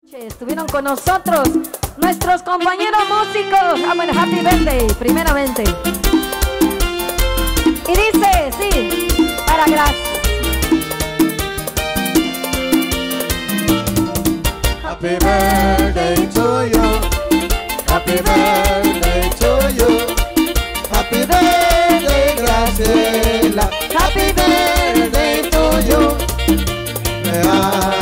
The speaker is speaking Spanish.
Estuvieron con nosotros nuestros compañeros músicos. Bueno, happy birthday, primeramente. Y dice, sí, para gracias. Happy birthday to you. Happy birthday to you. Happy birthday, Graciela. Happy birthday to you.